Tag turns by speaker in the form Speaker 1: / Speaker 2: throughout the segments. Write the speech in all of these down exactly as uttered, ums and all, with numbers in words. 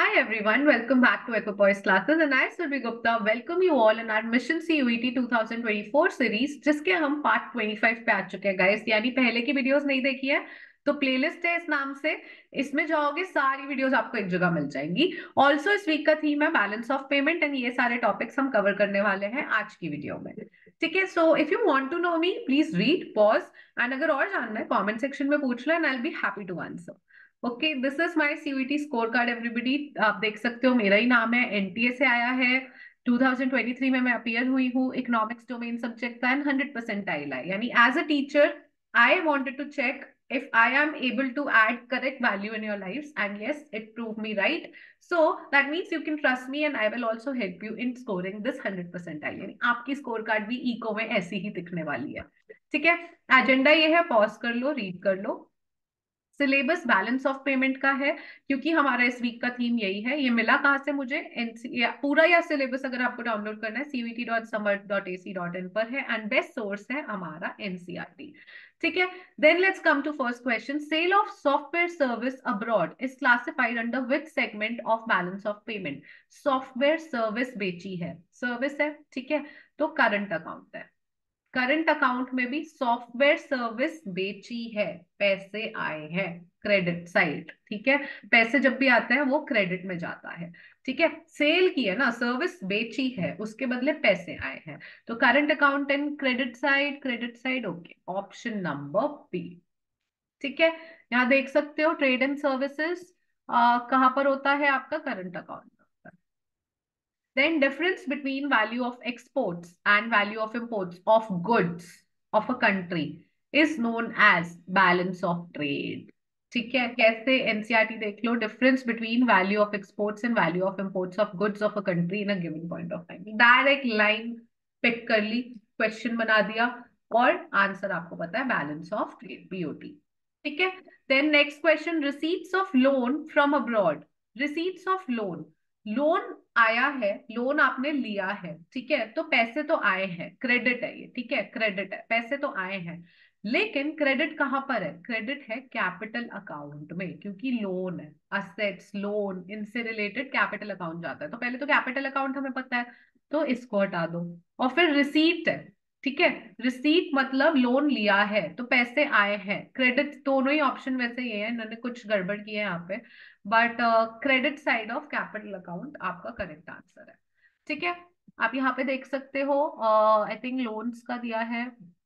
Speaker 1: Hi everyone, welcome back to Equipoise Classes and I, Survi Gupta, welcome you all in our Mission C U E T twenty twenty-four series जिसके हम part पच्चीस पे आ चुके हैं guys. यानी पहले की वीडियोस नहीं देखी है तो प्लेलिस्ट है इस नाम से, इसमें जाओगे सारी वीडियोस आपको एक जगह मिल जाएंगी। ऑल्सो इस वीक का थीम है बैलेंस ऑफ पेमेंट एंड ये सारे टॉपिक्स हम कवर करने वाले हैं आज की वीडियो में। ठीक है, so if you want to know me please read pause and अगर और जानना है कमेंट सेक्शन में पूछ लो and I will be happy to answer. Okay, this is my CUET score card everybody. आप देख सकते हो मेरा ही नाम है, एनटीए से आया है। ट्वेंटी ट्वेंटी-थ्री में मैं अपीयर हुई हूँ, इकोनॉमिक्स डोमेन सब्जेक्ट था एंड हंड्रेड परसेंटाइल है। यानी as a teacher I wanted to check if I am able to add correct value in your lives, and yes, it proved me right. So that means you can trust me and I will also help you in scoring this hundred percentile. यानी आपकी score card भी eco में ऐसी ही दिखने वाली है। ठीक है, एजेंडा ये है, पॉज कर लो, रीड कर लो। सिलेबस बैलेंस ऑफ पेमेंट का है क्योंकि हमारा इस वीक का थीम यही है। ये मिला कहाँ से मुझे, एनसी या पूरा या सिलेबस अगर आपको डाउनलोड करना है CUET dot Samarth dot A C dot in पर है एंड बेस्ट सोर्स है हमारा एनसीईआरटी। ठीक है, then let's come to first question. Sale of software service abroad is classified under which segment of balance of payment. Software service बेची है, service है, ठीक है, तो करंट अकाउंट है। करंट अकाउंट में भी सॉफ्टवेयर सर्विस बेची है, पैसे आए हैं, क्रेडिट साइड। ठीक है, पैसे जब भी आते हैं वो क्रेडिट में जाता है। ठीक है, सेल की है ना, सर्विस बेची है, उसके बदले पैसे आए हैं, तो current account and credit side, credit side. Okay, option number B. ठीक है, यहाँ देख सकते हो ट्रेड एंड सर्विसेज कहां पर होता है आपका, current account. Then difference between value of exports and value of imports of goods of a country is known as balance of trade. ठीक है, कैसे एनसीईआरटी देख लो, difference between value of exports and value of imports of goods of a country in a given point of time. Direct line pick कर ली, question बना दिया और आंसर आपको पता है, बैलेंस ऑफ ट्रेड, बीओटी। ठीक है, then next question, receipts of loan from abroad. Receipts of loan, loan आया है, लोन आपने लिया है, ठीक है, तो पैसे तो आए हैं, क्रेडिट है ये। ठीक है, क्रेडिट है, पैसे तो आए हैं, लेकिन क्रेडिट कहां पर है, क्रेडिट है कैपिटल अकाउंट में, क्योंकि लोन है, असेट्स, लोन, इनसे रिलेटेड कैपिटल अकाउंट जाता है। तो पहले तो कैपिटल अकाउंट हमें पता है, तो इसको हटा दो। और फिर रिसीट है, ठीक है, रिसीट मतलब लोन लिया है तो पैसे आए हैं, क्रेडिट, दोनों ही ऑप्शन वैसे ये है, इन्होंने कुछ गड़बड़ की है यहाँ पे, but credit side of capital account आपका करेक्ट आंसर है। ठीक है, आप यहाँ पे देख सकते हो, आई थिंक लोन्स का दिया है,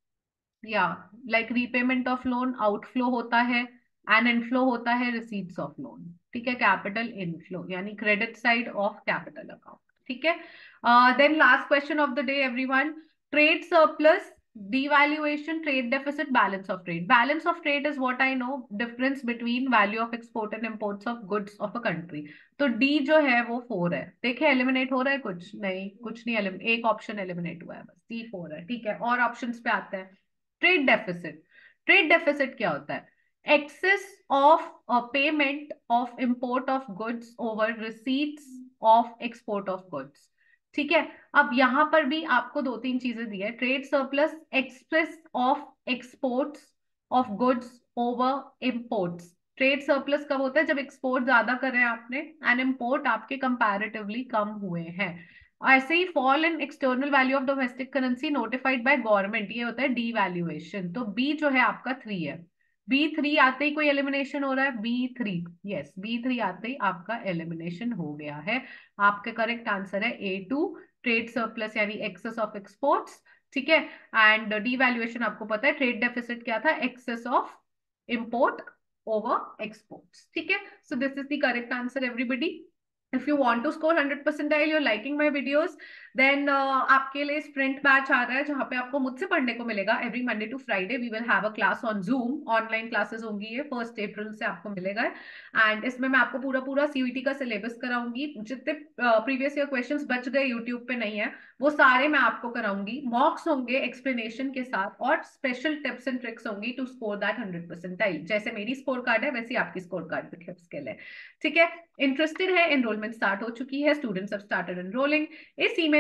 Speaker 1: या like repayment of loan outflow होता है एंड इनफ्लो होता है रिसीट्स ऑफ लोन। ठीक है, कैपिटल इनफ्लो यानी credit side of capital account. ठीक है, then last question of the day everyone, trade surplus, devaluation, trade deficit, balance of trade. Balance of trade is what I know, difference between value of export and imports of goods of a country. तो D जो है वो four है, देखे eliminate हो रहा है, कुछ नहीं, कुछ नहीं, एलिमिनेट, एक ऑप्शन एलिमिनेट हुआ है बस, डी फोर है। ठीक है, और ऑप्शंस पे आते हैं। ट्रेड डेफिसिट, ट्रेड डेफिसिट क्या होता है, excess of payment of import of goods over receipts of export of goods. ठीक है, अब यहां पर भी आपको दो तीन चीजें दी है, trade surplus, excess of exports of goods over imports. Trade surplus कब होता है, जब एक्सपोर्ट ज्यादा करे आपने एंड इंपोर्ट आपके कंपैरेटिवली कम हुए हैं। ऐसे ही fall in external value of domestic currency notified by government, ये होता है डीवैल्यूएशन। तो बी जो है आपका थ्री है, बी थ्री आते ही कोई एलिमिनेशन हो रहा है, B three, yes, B three आते ही आपका एलिमिनेशन हो गया है। आपका करेक्ट आंसर है ए टू, ट्रेड सरप्लस यानी एक्सेस ऑफ एक्सपोर्ट्स। ठीक है, एंड डीवैल्यूएशन आपको पता है, ट्रेड डेफिसिट क्या था, excess of import over exports. ठीक है, so this is the correct answer everybody. If you want to score hundred percentile, you're liking my videos, then uh, आपके लिए स्प्रिंट बैच आ रहा है जहां पे आपको मुझसे पढ़ने को मिलेगा। Every Monday to Friday we will have a class on Zoom, online classes होंगी, ये फर्स्ट अप्रैल से आपको मिलेगा। एंड इसमें मैं आपको पूरा पूरा सीयूईटी का सिलेबस कराऊंगी, जितने प्रीवियस ईयर क्वेश्चंस बच गए यूट्यूब पे नहीं है वो सारे मैं आपको कराऊंगी, मॉक्स होंगे एक्सप्लेनेशन के साथ, और स्पेशल टिप्स एंड ट्रिक्स होंगी to score that hundred percentile. जैसे मेरी स्कोर कार्ड है वैसे आपकी स्कोर कार्ड पे के लिए। ठीक है, इंटरेस्टेड है, एनरोलमेंट स्टार्ट हो चुकी है, स्टूडेंट्स हैव स्टार्टेड एनरोलिंग। इस ईमेल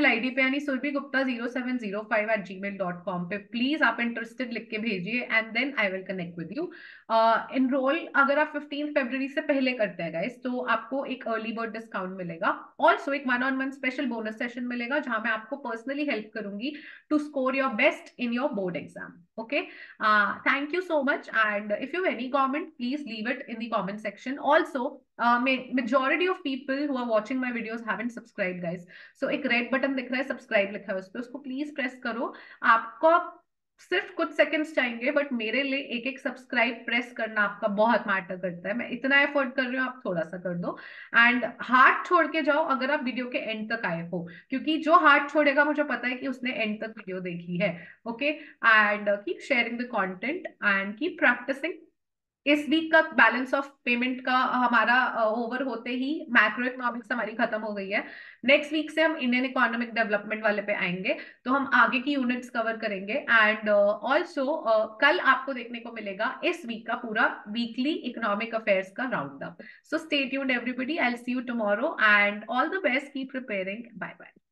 Speaker 1: ईमेल आईडी पे यानी Surabhi Gupta zero seven zero five eight Gmail dot com पे प्लीज आप इंटरेस्टेड लिख के भेजिए and then I will connect with you. Enroll अगर आप फिफ्टीन फरवरी से पहले करते हैं गाइस तो आपको एक अर्ली बर्ड डिस्काउंट मिलेगा। ऑल्सो एक one on one special bonus session मिलेगा जहां मैं आपको पर्सनली हेल्प करूंगी to score your best in your board exam. Okay, uh, thank you so much. And if you have any comment, please leave it in the comment section. Also, uh, majority of people who are watching my videos haven't subscribed, guys. So एक red button दिख रहा है, subscribe लिखा है उस पर, उसको please press करो। आपको सिर्फ कुछ सेकंड्स चाहिए, बट मेरे लिए एक एक सब्सक्राइब प्रेस करना आपका बहुत मैटर करता है। मैं इतना एफर्ट कर रही हूँ, आप थोड़ा सा कर दो। एंड हार्ट छोड़ के जाओ अगर आप वीडियो के एंड तक आए हो, क्योंकि जो हार्ट छोड़ेगा मुझे पता है कि उसने एंड तक वीडियो देखी है। Okay, and keep sharing the content and keep practicing. इस वीक का बैलेंस ऑफ पेमेंट का हमारा ओवर uh, होते ही मैक्रो इकोनॉमिक्स हमारी खत्म हो गई है। नेक्स्ट वीक से हम इंडियन इकोनॉमिक डेवलपमेंट वाले पे आएंगे, तो हम आगे की यूनिट्स कवर करेंगे। एंड ऑल्सो uh, uh, कल आपको देखने को मिलेगा इस वीक का पूरा वीकली इकोनॉमिक अफेयर्स का round up. So stay tuned everybody, I will see you tomorrow and all the best, keep preparing, bye bye.